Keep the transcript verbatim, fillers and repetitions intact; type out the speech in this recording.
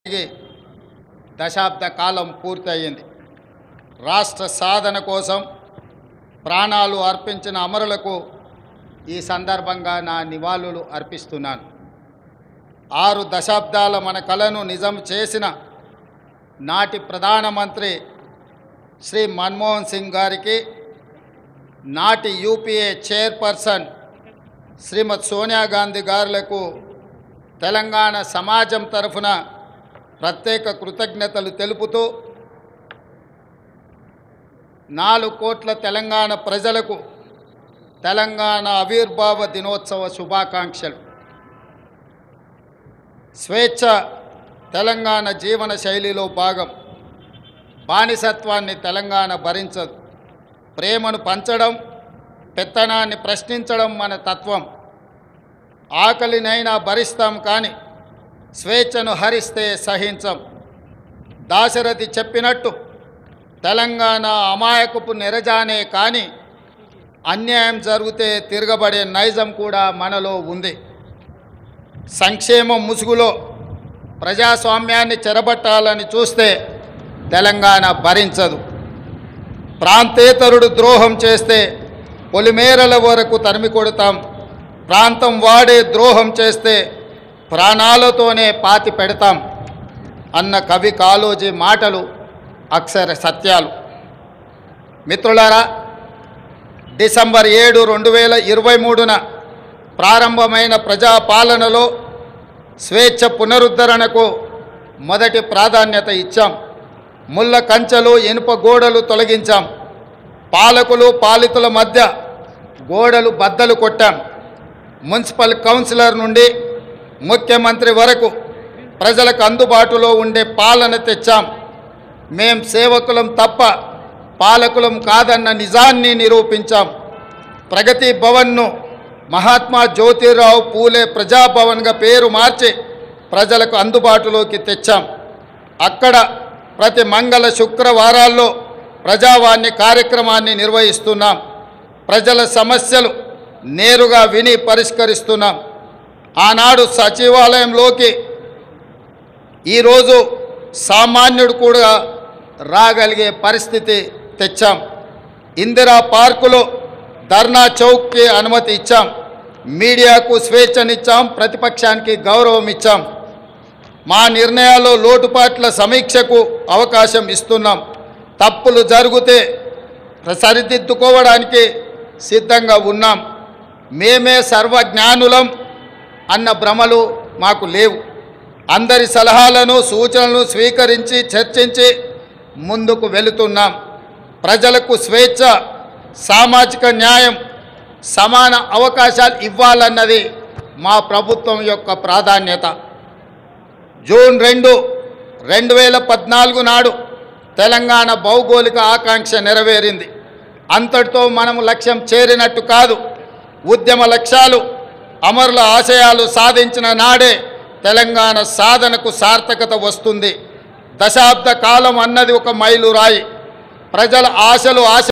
దశాబ్ద కాలం పూర్తయింది. రాష్ట్ర సాధన కోసం ప్రాణాలు అర్పించిన అమరులకు ఈ సందర్భంగా నా నివాళులు అర్పిస్తున్నాను. ఆరు దశాబ్దాల మన కలను నిజం చేసిన నాటి ప్రధానమంత్రి శ్రీ మన్మోహన్ సింగ్ గారికి, నాటి యూపీఏ చైర్పర్సన్ శ్రీమతి సోనియా గాంధీ గారులకు తెలంగాణ సమాజం తరఫున ప్రత్యేక కృతజ్ఞతలు తెలుపుతూ నాలుగు కోట్ల తెలంగాణ ప్రజలకు తెలంగాణ ఆవిర్భావ దినోత్సవ శుభాకాంక్షలు. స్వేచ్ఛ తెలంగాణ జీవన శైలిలో భాగం. బానిసత్వాన్ని తెలంగాణ భరించదు. ప్రేమను పంచడం, పెత్తనాన్ని ప్రశ్నించడం మన తత్వం. ఆకలినైనా భరిస్తాం కానీ స్వేచ్ఛను హరిస్తే సహించం. దాశరథి చెప్పినట్టు తెలంగాణ అమాయకపు నెరజానే కానీ అన్యాయం జరిగితే తిరగబడే నైజం కూడా మనలో ఉంది. సంక్షేమం ముసుగులో ప్రజాస్వామ్యాన్ని చెరబట్టాలని చూస్తే తెలంగాణ భరించదు. ప్రాంతేతరుడు ద్రోహం చేస్తే పొలిమేరల వరకు తరిమి కొడతాం. ప్రాంతం వాడే ద్రోహం చేస్తే ప్రాణాలతోనే పాతి పెడతాం అన్న కవి కాళోజీ మాటలు అక్షర సత్యాలు. మిత్రులారా, డిసెంబర్ ఏడు రెండు వేల ఇరవై మూడున ప్రారంభమైన ప్రజాపాలనలో స్వేచ్ఛ పునరుద్ధరణకు మొదటి ప్రాధాన్యత ఇచ్చాం. ముళ్ళ కంచెలు, ఇనుప గోడలు తొలగించాం. పాలకులు పాలితుల మధ్య గోడలు బద్దలు కొట్టాం. మున్సిపల్ కౌన్సిలర్ నుండి ముఖ్యమంత్రి వరకు ప్రజలకు అందుబాటులో ఉండే పాలన తెచ్చాం. మేం సేవకులం తప్ప పాలకులం కాదన్న నిజాన్ని నిరూపించాం. ప్రగతి భవన్ను మహాత్మా జ్యోతిరావు పూలే ప్రజాభవన్గా పేరు మార్చి ప్రజలకు అందుబాటులోకి తెచ్చాం. అక్కడ ప్రతి మంగళ శుక్రవారాల్లో ప్రజావాణి కార్యక్రమాన్ని నిర్వహిస్తున్నాం. ప్రజల సమస్యలు నేరుగా విని పరిష్కరిస్తున్నాం. ఆనాడు సచివాలయంలోకి ఈరోజు సామాన్యుడు కూడా రాగలిగే పరిస్థితి తెచ్చాం. ఇందిరా పార్కులో ధర్నా చౌక్కి అనుమతి ఇచ్చాం. మీడియాకు స్వేచ్ఛనిచ్చాం. ప్రతిపక్షానికి గౌరవం ఇచ్చాం. మా నిర్ణయాల్లో లోటుపాట్ల సమీక్షకు అవకాశం ఇస్తున్నాం. తప్పులు జరిగితే సరిదిద్దుకోవడానికి సిద్ధంగా ఉన్నాం. మేమే సర్వజ్ఞానులం అన్న భ్రమలు మాకు లేవు. అందరి సలహాలను సూచనలను స్వీకరించి చర్చించి ముందుకు వెళుతున్నాం. ప్రజలకు స్వేచ్ఛ, సామాజిక న్యాయం, సమాన అవకాశాలు ఇవ్వాలన్నది మా ప్రభుత్వం యొక్క ప్రాధాన్యత. జూన్ రెండు రెండు వేల పద్నాలుగు నాడు తెలంగాణ భౌగోళిక ఆకాంక్ష నెరవేరింది. అంతటితో మనము లక్ష్యం చేరినట్టు కాదు. ఉద్యమ లక్ష్యాలు, అమరుల ఆశయాలు సాధించిన నాడే తెలంగాణ సాధనకు సార్థకత వస్తుంది. దశాబ్ద కాలం అన్నది ఒక మైలురాయి. ప్రజల ఆశలు ఆశ